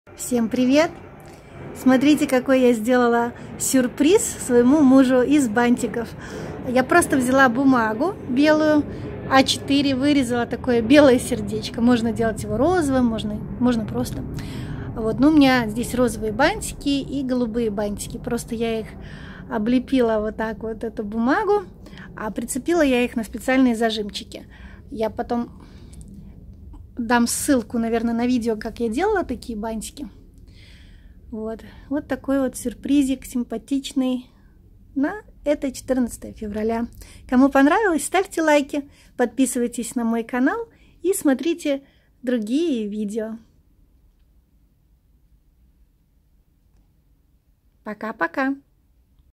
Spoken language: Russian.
Всем привет! Смотрите, какой я сделала сюрприз своему мужу из бантиков. Я просто взяла бумагу белую, А4, вырезала такое белое сердечко. Можно делать его розовым, можно просто. Вот, но у меня здесь розовые бантики и голубые бантики. Просто я их облепила вот так вот, эту бумагу, а прицепила я их на специальные зажимчики. Я потом дам ссылку, наверное, на видео, как я делала такие бантики. Вот такой вот сюрпризик симпатичный на это 14 февраля. Кому понравилось, ставьте лайки, подписывайтесь на мой канал и смотрите другие видео. Пока-пока!